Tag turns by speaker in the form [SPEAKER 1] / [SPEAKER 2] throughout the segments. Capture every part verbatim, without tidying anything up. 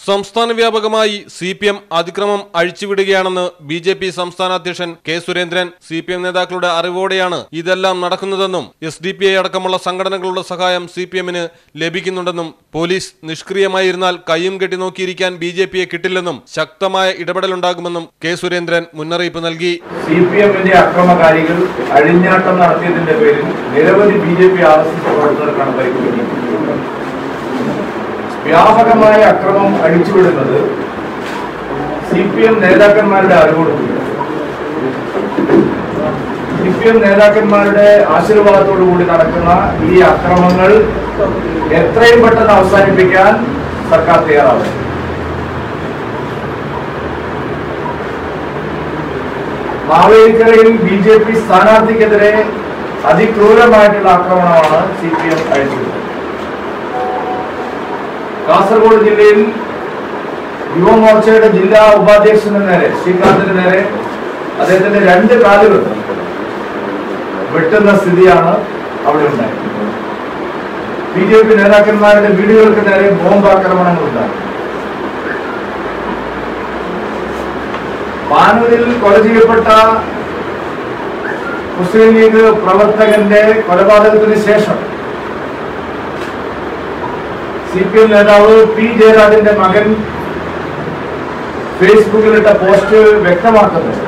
[SPEAKER 1] സംസ്ഥാന വ്യാപകമായി C P M അതിക്രമം അഴിച്ചുവിടുകയാണെന്ന് ബി ജെ പി സംസ്ഥാന അധ്യക്ഷൻ K Surendran. C P M നേതാക്കളുടെ അറിവോടെയാണ് ഇതെല്ലാം നടക്കുന്നതെന്നും എസ് ഡി പി ഐ അടക്കമുള്ള സംഘടനകളുടെ സഹായം സി പി എമ്മിന് ലഭിക്കുന്നുണ്ടെന്നും പോലീസ് നിഷ്ക്രിയമായിരുന്നാൽ കയ്യും കെട്ടി നോക്കിയിരിക്കാൻ ബി ജെ പിയെ കിട്ടില്ലെന്നും ശക്തമായ ഇടപെടലുണ്ടാകുമെന്നും കെ സുരേന്ദ്രൻ മുന്നറിയിപ്പ് നൽകി.
[SPEAKER 2] സി പി എമ്മിന്റെ അക്രമകാരികൾ അഴിഞ്ഞാട്ടം നടത്തിയതിന്റെ പേരിൽ നിരവധി B J P R S S പ്രവർത്തകർക്കാണ് പരിക്കേറ്റിരിക്കുന്നത്. വ്യാപകമായ അക്രമം അഴിച്ചുവിടുന്നത് സി പി എം നേതാക്കന്മാരുടെ അറിവോടുകൂടി സി പി എം നേതാക്കന്മാരുടെ ആശീർവാദത്തോടുകൂടി നടക്കുന്ന ഈ അക്രമങ്ങൾ എത്രയും പെട്ടെന്ന് അവസാനിപ്പിക്കാൻ സർക്കാർ തയ്യാറാവും. മാവേലിക്കരയിൽ ബി ജെ പി സ്ഥാനാർത്ഥിക്കെതിരെ അതിക്രൂരമായിട്ടുള്ള ആക്രമണമാണ് സി പി എം അഴിച്ചുവിട്ടത്. കാസർഗോഡ് ജില്ലയിൽ യുവമോർച്ചയുടെ ജില്ലാ ഉപാധ്യക്ഷന് നേരെ ശ്രീകാന്തിന് നേരെ അദ്ദേഹത്തിന്റെ രണ്ട് കാലുകൾ വെട്ടുന്ന സ്ഥിതിയാണ് അവിടെ ഉണ്ടായത്. ബി ജെ പി നേതാക്കന്മാരുടെ വീടുകൾക്ക് നേരെ ബോംബാക്രമണങ്ങൾ ഉണ്ടായി. പാനൂരിൽ കൊല ചെയ്യപ്പെട്ട മുസ്ലിം ലീഗ് പ്രവർത്തകന്റെ കൊലപാതകത്തിന് ശേഷം സി പി എം നേതാവ് പി ജയരാജന്റെ മകൻ ഫേസ്ബുക്കിലിട്ട പോസ്റ്റ് വ്യക്തമാക്കുന്നത്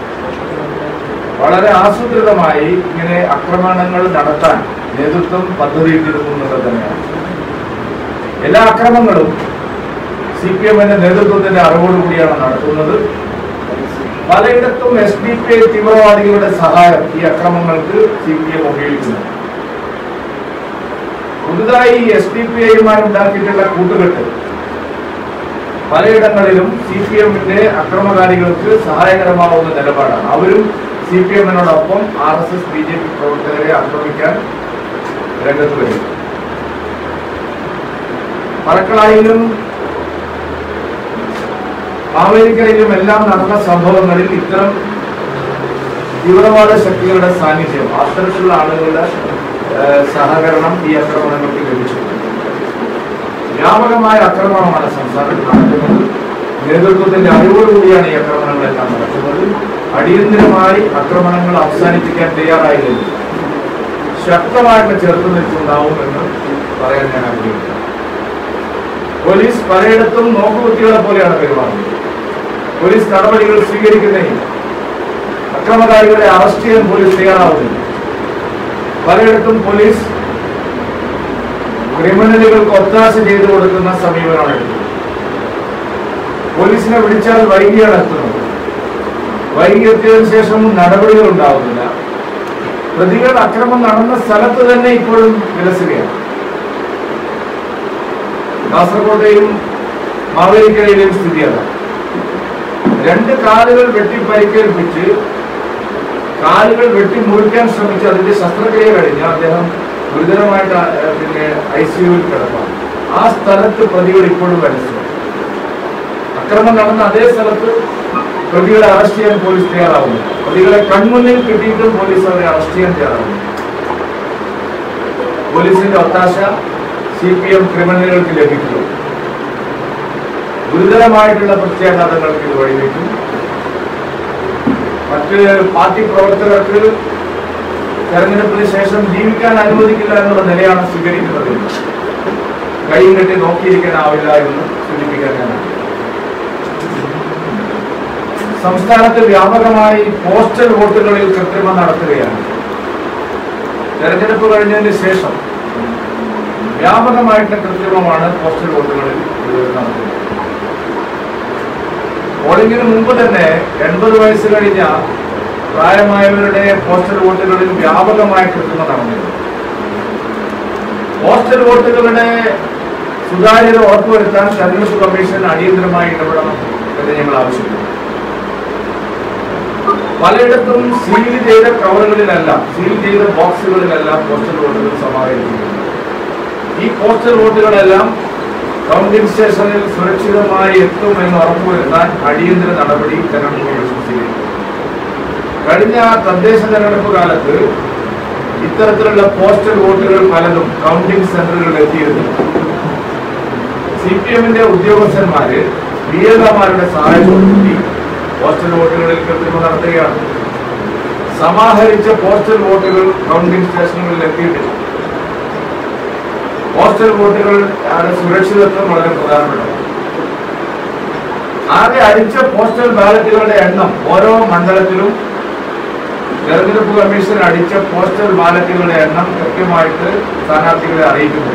[SPEAKER 2] വളരെ ആസൂത്രിതമായി ഇങ്ങനെ ആക്രമണങ്ങൾ നടത്താൻ നേതൃത്വം പദ്ധതിയിട്ടിരുന്നു എന്നുള്ളത് തന്നെയാണ്. എല്ലാ അക്രമങ്ങളും സി പി എമ്മിന്റെ നേതൃത്വത്തിന്റെ അറിവോടുകൂടിയാണ് നടത്തുന്നത്. പലയിടത്തും എസ് ഡി പി ഐ തീവ്രവാദികളുടെ സഹായം ഈ അക്രമങ്ങൾക്ക് സി പി എം ഉപയോഗിക്കുന്നു. പുതുതായി എസ് ഡി പി ഐയുമായി ഉണ്ടാക്കിയിട്ടുള്ള കൂട്ടുകെട്ട് പലയിടങ്ങളിലും സി പി എമ്മിന്റെ അക്രമകാരികൾക്ക് സഹായകരമാവുന്ന നിലപാടാണ്. അവരും സി പി എമ്മിനോടൊപ്പം R S S B J P പ്രവർത്തകരെ ആക്രമിക്കാൻ രംഗത്ത് വരും. പറക്കളായിലും മാവേലിക്കരയിലും എല്ലാം നടന്ന സംഭവങ്ങളിൽ ഇത്തരം തീവ്രവാദ ശക്തികളുടെ സാന്നിധ്യം, അത്തരത്തിലുള്ള ആളുകളുടെ സഹകരണം ഈ ആക്രമണങ്ങൾക്ക് ലഭിച്ചു. വ്യാപകമായ ആക്രമണമാണ് സംസ്ഥാനത്ത് നടക്കുന്നത്. നേതൃത്വത്തിന്റെ അറിവോടുകൂടിയാണ് ഈ ആക്രമണങ്ങളെല്ലാം നടക്കുന്നത്. അടിയന്തരമായി ആക്രമണങ്ങൾ അവസാനിപ്പിക്കാൻ തയ്യാറായില്ലെങ്കിൽ ശക്തമായിട്ടുള്ള ചെറുത്തുനിൽപ്പുണ്ടാവും എന്ന് പറയാൻ ഞാൻ ആഗ്രഹിക്കുന്നു. പോലീസ് പലയിടത്തും നോക്കുകുത്തികളെ പോലെയാണ് പെരുമാറുന്നത്. പോലീസ് നടപടികൾ സ്വീകരിക്കുന്നതിന് അക്രമകാരികളെ അറസ്റ്റ് ചെയ്യാൻ പോലീസ് തയ്യാറാവുന്നില്ല. പലയിടത്തും പോലീസ് ക്രിമിനലുകൾക്ക് ഒത്താശ ചെയ്തു കൊടുക്കുന്ന സമീപനമാണ് എടുക്കുന്നത്. പോലീസിനെ വിളിച്ചാൽ വൈകിയാണ് എത്തുന്നത്. വൈകി എത്തിയതിനു ശേഷം നടപടികൾ ഉണ്ടാവുന്നില്ല. പ്രതികൾ അക്രമം നടന്ന സ്ഥലത്ത് തന്നെ ഇപ്പോഴും വിലസുകയാണ്. കാസർഗോഡെയും മാവേലിക്കരയിലെയും സ്ഥിതി അതാണ്. രണ്ട് കാലുകൾ വെട്ടി പരിക്കേൽപ്പിച്ച് കാലുകൾ വെട്ടി മുറിക്കാൻ ശ്രമിച്ച് അതിന്റെ ശസ്ത്രക്രിയ കഴിഞ്ഞ് അദ്ദേഹം ഗുരുതരമായിട്ട് പിന്നെ ഐ സിയുവിൽ കിടപ്പാണ്. ആ സ്ഥലത്ത് പ്രതികൾ ഇപ്പോഴും വരച്ചു. അക്രമം നടന്ന അതേ സ്ഥലത്ത് പ്രതികളെ അറസ്റ്റ് ചെയ്യാൻ പോലീസ് തയ്യാറാവുന്നു. പ്രതികളെ കൺമുന്നിൽ കിട്ടിയിട്ടും പോലീസ് അവരെ അറസ്റ്റ് ചെയ്യാൻ തയ്യാറാവുന്നു. പോലീസിന്റെ ഒത്താശ സി പി എം ക്രിമിനലുകൾക്ക് ലഭിക്കും. ഗുരുതരമായിട്ടുള്ള പ്രത്യാഘാതങ്ങൾക്ക് ഇത് വഴിവെക്കും. മറ്റ് പാർട്ടി പ്രവർത്തകർക്ക് തെരഞ്ഞെടുപ്പിന് ശേഷം ജീവിക്കാൻ അനുവദിക്കില്ല എന്നുള്ള നിലയാണ് സ്വീകരിക്കുന്നത്. കൈയും കെട്ടി നോക്കിയിരിക്കാനാവില്ല എന്ന് സൂചിപ്പിക്കാൻ ഞാനാണ്. സംസ്ഥാനത്ത് വ്യാപകമായി പോസ്റ്റൽ വോട്ടുകളിൽ കൃത്രിമം നടത്തുകയാണ്. തെരഞ്ഞെടുപ്പ് കഴിഞ്ഞതിന് ശേഷം വ്യാപകമായിട്ടുള്ള കൃത്രിമമാണ് പോസ്റ്റൽ വോട്ടുകളിൽ നടത്തുന്നത്. പോളിംഗിന് മുമ്പ് തന്നെ എൺപത് വയസ്സ് കഴിഞ്ഞ പ്രായമായവരുടെ പോസ്റ്റൽ വോട്ടുകളിൽ വ്യാപകമായ കൃത്രിമം നടന്നിരുന്നു. പോസ്റ്റൽ വോട്ടുകളുടെ സുതാര്യത ഉറപ്പുവരുത്താൻ തെരഞ്ഞെടുപ്പ് കമ്മീഷൻ അടിയന്തരമായി ഇടപെടണം എന്ന് ഞങ്ങൾ ആവശ്യപ്പെട്ടു. പലയിടത്തും സീൽ ചെയ്ത കവറുകളിലെല്ലാം സീൽ ചെയ്ത ബോക്സുകളിലെല്ലാം പോസ്റ്റൽ വോട്ടുകൾ സമാഹരിക്കുന്നു. ഈ പോസ്റ്റൽ വോട്ടുകളെല്ലാം കൗണ്ടിംഗ് സ്റ്റേഷനിൽ സുരക്ഷിതമായി എത്തും എന്ന് ഉറപ്പുവരുത്താൻ അടിയന്തര നടപടി തെരഞ്ഞെടുപ്പ് കമ്മീഷൻ സ്വീകരിക്കും. കഴിഞ്ഞ തദ്ദേശ തെരഞ്ഞെടുപ്പ് കാലത്ത് ഇത്തരത്തിലുള്ള പോസ്റ്റൽ വോട്ടുകൾ പലതും കൗണ്ടിംഗ് സെന്ററുകളിൽ എത്തിയിരുന്നു. സി സി പി എമ്മിന്റെ ഉദ്യോഗസ്ഥന്മാര് ബി എൽ ഒമാരുടെ സഹായത്തോടുകൂടി പോസ്റ്റൽ വോട്ടുകളിൽ കൃത്രിമം നടത്തുകയാണ്. സമാഹരിച്ച പോസ്റ്റൽ വോട്ടുകൾ കൗണ്ടിംഗ് സ്റ്റേഷനുകളിൽ എത്തിയിട്ടില്ല. പോസ്റ്റൽ വോട്ടുകൾ സുരക്ഷിതത്വം വളരെ പ്രധാനപ്പെട്ടതാണ്. ആകെ അടിച്ച പോസ്റ്റൽ ബാലറ്റുകളുടെ എണ്ണം ഓരോ മണ്ഡലത്തിലും തെരഞ്ഞെടുപ്പ് കമ്മീഷൻ അടിച്ച പോസ്റ്റൽ ബാലറ്റുകളുടെ എണ്ണം കൃത്യമായിട്ട് സ്ഥാനാർത്ഥികളെ അറിയിക്കുന്നു.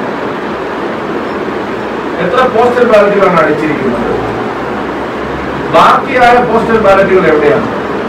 [SPEAKER 2] എത്ര പോസ്റ്റൽ ബാലറ്റുകളാണ് അടിച്ചിരിക്കുന്നത്, ബാക്കിയായ പോസ്റ്റൽ ബാലറ്റുകൾ എവിടെയാണ്?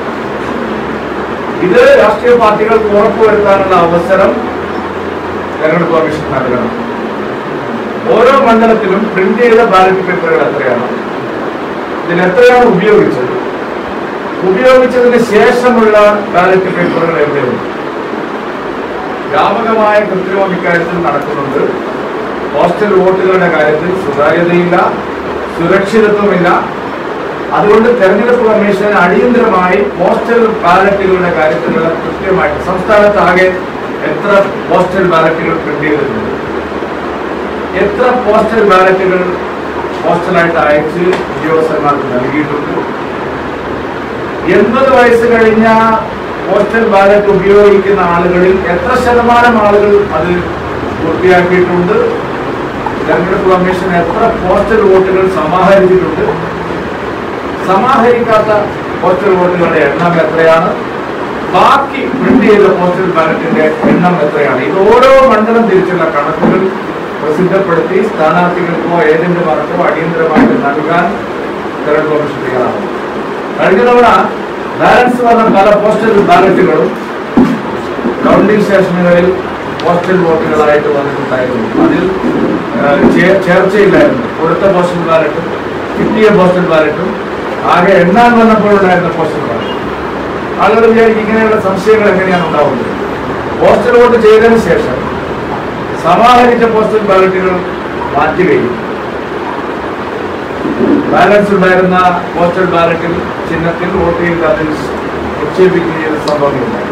[SPEAKER 2] ഇത് രാഷ്ട്രീയ പാർട്ടികൾക്ക് ഉറപ്പുവരുത്താനുള്ള അവസരം തെരഞ്ഞെടുപ്പ് കമ്മീഷൻ നൽകണം. ഓരോ മണ്ഡലത്തിലും പ്രിന്റ് ചെയ്ത ബാലറ്റ് പേപ്പറുകൾ എത്രയാണ്, ഇതിൽ എത്രയാണ് ഉപയോഗിച്ചത്, ഉപയോഗിച്ചതിന് ശേഷമുള്ള ബാലറ്റ് പേപ്പറുകൾ എവിടെയുണ്ട്? വ്യാപകമായ കൃത്രിമം ഇക്കാര്യത്തിൽ നടക്കുന്നുണ്ട്. പോസ്റ്റൽ വോട്ടുകളുടെ കാര്യത്തിൽ സുതാര്യതയില്ല, സുരക്ഷിതത്വമില്ല. അതുകൊണ്ട് തെരഞ്ഞെടുപ്പ് കമ്മീഷൻ അടിയന്തരമായി പോസ്റ്റൽ ബാലറ്റുകളുടെ കാര്യത്തിലുള്ള കൃത്യമായിട്ട് സംസ്ഥാനത്താകെ എത്ര പോസ്റ്റൽ ബാലറ്റുകൾ പ്രിന്റ് ചെയ്തിട്ടുണ്ട്, എത്ര പോസ്റ്റൽ ബാലറ്റുകൾ പോസ്റ്റലായിട്ട് അയച്ച് ഉദ്യോഗസ്ഥന്മാർക്ക് നൽകിയിട്ടുണ്ട്, എൺപത് വയസ്സ് കഴിഞ്ഞ പോസ്റ്റൽ ബാലറ്റ് ഉപയോഗിക്കുന്ന ആളുകളിൽ എത്ര ശതമാനം ആളുകൾ അത് പൂർത്തിയാക്കിയിട്ടുണ്ട്, തെരഞ്ഞെടുപ്പ് കമ്മീഷൻ എത്ര പോസ്റ്റൽ വോട്ടുകൾ സമാഹരിച്ചിട്ടുണ്ട്, സമാഹരിക്കാത്ത പോസ്റ്റൽ വോട്ടുകളുടെ എണ്ണം എത്രയാണ്, ബാക്കി പ്രിന്റ് ചെയ്ത പോസ്റ്റൽ ബാലറ്റിന്റെ എണ്ണം എത്രയാണ്? ഇത് ഓരോ മണ്ഡലം തിരിച്ചുള്ള കണക്കുകൾ പ്രസിദ്ധപ്പെടുത്തി സ്ഥാനാർത്ഥികൾക്കോ ഏജന്റുമാർക്കോ അടിയന്തരമായിട്ട് നൽകാൻ തെരഞ്ഞെടുപ്പ് കമ്മീഷൻ തയ്യാറാണ്. കഴിഞ്ഞ തവണ ബാലൻസ് വന്ന പല പോസ്റ്റൽ ബാലറ്റുകളും കൗണ്ടിംഗ് സ്റ്റേഷനുകളിൽ പോസ്റ്റൽ വോട്ടുകളായിട്ട് വന്നിട്ടുണ്ടായിരുന്നു. അതിൽ ചേർച്ചയില്ലായിരുന്നു. കൊടുത്ത പോസ്റ്റൽ ബാലറ്റും കിട്ടിയ പോസ്റ്റൽ ബാലറ്റും ആകെ എണ്ണാൻ വന്നപ്പോഴുണ്ടായിരുന്ന പോസ്റ്റൽ ബാലറ്റ്. ആളുകൾ വിചാരിക്കും ഇങ്ങനെയുള്ള സംശയങ്ങൾ എങ്ങനെയാണ് ഉണ്ടാവുന്നത്. പോസ്റ്റൽ വോട്ട് ചെയ്തതിനു ശേഷം സമാഹരിച്ച പോസ്റ്റൽ ബാലറ്റുകൾ മാറ്റുകയും ബാലൻസ് ഉണ്ടായിരുന്ന പോസ്റ്റൽ ബാലറ്റിൽ ചിഹ്നത്തിൽ വോട്ട് ചെയ്ത് അതിൽ നിക്ഷേപിക്കുകയും ചെയ്ത സംഭവങ്ങളുണ്ടായി.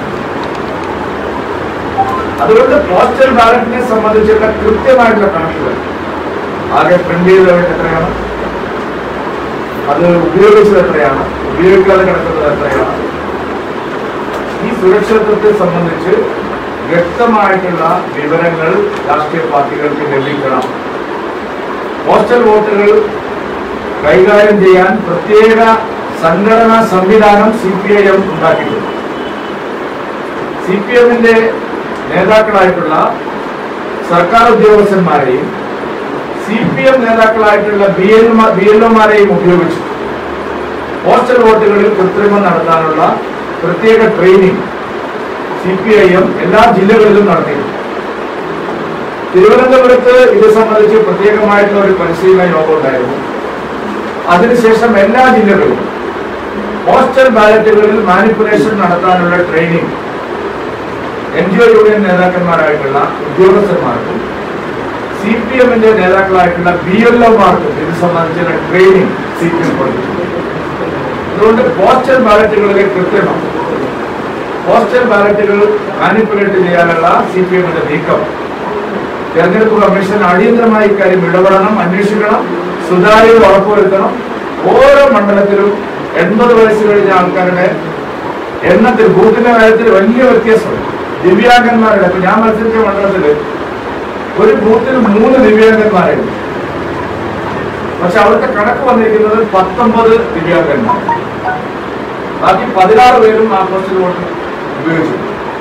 [SPEAKER 2] അതുകൊണ്ട് പോസ്റ്റൽ ബാലറ്റിനെ സംബന്ധിച്ചുള്ള കൃത്യമായിട്ടുള്ള കണക്കുകൾ ആകെ പ്രിന്റ് ചെയ്തവർക്ക് എത്രയാണ്, അത് ഉപയോഗിച്ചത് എത്രയാണ്, ഉപയോഗിക്കാതെ കിടക്കുന്നത് എത്രയാണ്, ഈ സുരക്ഷിതത്വത്തെ സംബന്ധിച്ച് വ്യക്തമായിട്ടുള്ള വിവരങ്ങൾ രാഷ്ട്രീയ പാർട്ടികൾക്ക് ലഭിക്കണം. പോസ്റ്റൽ വോട്ടുകൾ കൈകാര്യം ചെയ്യാൻ പ്രത്യേക സംഘടനാ സംവിധാനം സി പി ഐ എം ഉണ്ടാക്കിയിട്ടുണ്ട്. സി പി എമ്മിന്റെ നേതാക്കളായിട്ടുള്ള സർക്കാർ ഉദ്യോഗസ്ഥന്മാരെയും സി പി എം നേതാക്കളായിട്ടുള്ള ബി എൽ ബി എൽ ഒമാരെയും ഉപയോഗിച്ച് പോസ്റ്റൽ വോട്ടുകളിൽ കൃത്രിമം നടത്താനുള്ള പ്രത്യേക training C P I M എല്ലാ ജില്ലകളിലും നടത്തിയിട്ടുണ്ട്. തിരുവനന്തപുരത്ത് ഇത് സംബന്ധിച്ച് പ്രത്യേകമായിട്ടുള്ള ഒരു പരിശീലന യോഗം ഉണ്ടായിരുന്നു. അതിനുശേഷം എല്ലാ ജില്ലകളിലും പോസ്റ്റൽ ബാലറ്റുകളിൽ മാനിപ്പുലേഷൻ നടത്താനുള്ള training N G O union നേതാക്കന്മാരായിട്ടുള്ള ഉദ്യോഗസ്ഥന്മാർക്കും സി പി എമ്മിന്റെ നേതാക്കളായിട്ടുള്ള ബി എൽ ഒമാർക്കും ഇത് സംബന്ധിച്ചുള്ള ട്രെയിനിങ് സി പി എം കൊടുത്തിട്ടുണ്ട്. അതുകൊണ്ട് പോസ്റ്റൽ ബാലറ്റുകളിലെ കൃത്രിമം, പോസ്റ്റൽ ബാലറ്റുകൾ മാനിപ്പുലേറ്റ് ചെയ്യാനുള്ള സി പി എമ്മിന്റെ നീക്കം തെരഞ്ഞെടുപ്പ് കമ്മീഷൻ അടിയന്തരമായി ഇക്കാര്യം ഇടപെടണം, അന്വേഷിക്കണം, സുതാര്യത ഉറപ്പുവരുത്തണം. ഓരോ മണ്ഡലത്തിലും എൺപത് വയസ്സ് കഴിഞ്ഞ ആൾക്കാരുടെ എണ്ണത്തിൽ ബൂത്തിന്റെ കാര്യത്തിൽ വലിയ വ്യത്യാസമുണ്ട്. ദിവ്യാംഗന്മാരുടെ, ഇപ്പൊ ഞാൻ മത്സരിച്ച മണ്ഡലത്തില് ഒരു ബൂത്തിൽ മൂന്ന് ദിവ്യാംഗന്മാരുണ്ട്. പക്ഷെ അവിടുത്തെ കണക്ക് വന്നിരിക്കുന്നത് പത്തൊമ്പത് ദിവ്യാംഗന്മാർ, ബാക്കി പതിനാറ് പേരും ആ പോസ്റ്റൽ വോട്ട് ഉപയോഗിച്ചു.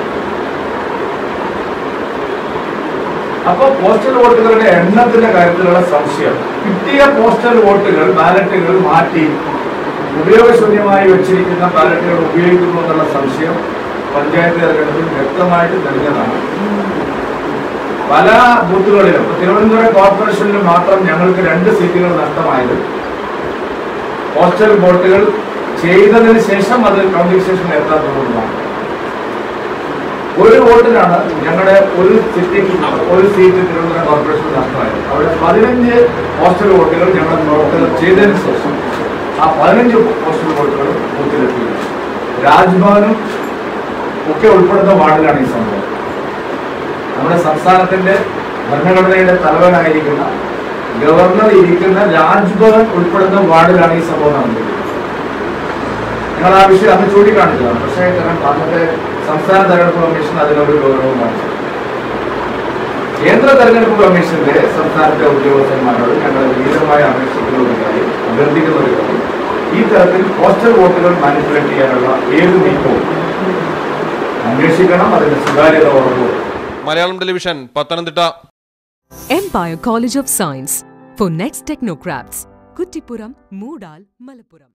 [SPEAKER 2] അപ്പൊ പോസ്റ്റൽ വോട്ടുകളുടെ എണ്ണത്തിന്റെ കാര്യത്തിലുള്ള സംശയം, കിട്ടിയ പോസ്റ്റൽ വോട്ടുകൾ ബാലറ്റുകൾ മാറ്റി ഉപയോഗശൂന്യമായി വെച്ചിരിക്കുന്ന ബാലറ്റുകൾ ഉപയോഗിക്കുന്നു എന്നുള്ള സംശയം പഞ്ചായത്ത് തെരഞ്ഞെടുപ്പിൽ വ്യക്തമായിട്ട് തെളിഞ്ഞതാണ്. പല ബൂത്തുകളിലും തിരുവനന്തപുരം കോർപ്പറേഷനിൽ മാത്രം ഞങ്ങൾക്ക് രണ്ട് സീറ്റുകൾ നഷ്ടമായത് പോസ്റ്റൽ വോട്ടുകൾ ചെയ്തതിന് ശേഷം അത് കൗണ്ടിംഗ് സ്റ്റേഷനിൽ എത്താൻ തുടങ്ങുന്നതാണ്. ഒരു വോട്ടിനാണ് ഞങ്ങളുടെ ഒരു സിറ്റിക്ക് ഒരു സീറ്റ് തിരുവനന്തപുരം കോർപ്പറേഷനിൽ നഷ്ടമായത്. അവിടെ പതിനഞ്ച് പോസ്റ്റൽ വോട്ടുകൾ ഞങ്ങൾ പ്രവർത്തകർ ചെയ്തതിന് ശേഷം ആ പതിനഞ്ച് പോസ്റ്റൽ വോട്ടുകൾ ബൂത്തിലെത്തി. രാജ്ഭവനും ഒക്കെ ഉൾപ്പെടുന്ന വാർഡിലാണ് ഈ സംഭവം. നമ്മുടെ സംസ്ഥാനത്തിന്റെ ഭരണഘടനയുടെ തലവനായിരിക്കുന്ന ഗവർണർ ഇരിക്കുന്ന രാജ്ഭവൻ ഉൾപ്പെടുന്ന വാർഡിലാണ് ഈ സംഭവം നടന്നിരിക്കുന്നത്. ഞങ്ങൾ ആ വിഷയം അന്ന് ചൂണ്ടിക്കാണിച്ചതാണ്. പക്ഷേ അന്നത്തെ സംസ്ഥാന തെരഞ്ഞെടുപ്പ് കമ്മീഷൻ അതിനൊരു ഗൗരവം കാണിച്ചു. കേന്ദ്ര തെരഞ്ഞെടുപ്പ് കമ്മീഷന്റെ സംസ്ഥാനത്തെ ഉദ്യോഗസ്ഥന്മാരോട് ഞങ്ങൾ വിശദമായി അപേക്ഷിക്കുന്ന ഒരു കാര്യം, അഭ്യർത്ഥിക്കുന്ന ഒരു കാര്യം, ഈ തരത്തിൽ പോസ്റ്റൽ വോട്ടുകൾ മാനിപ്പുലേറ്റ് ചെയ്യാനുള്ള ഏത് നീക്കവും അന്വേഷിക്കണം, അതിന്റെ സ്വകാര്യത ഉറപ്പുവരുത്തണം.
[SPEAKER 1] Malayalam television, Pathanamthitta.
[SPEAKER 3] Empire College of Science for next technocrats. Kuttipuram, Moodal, Malappuram.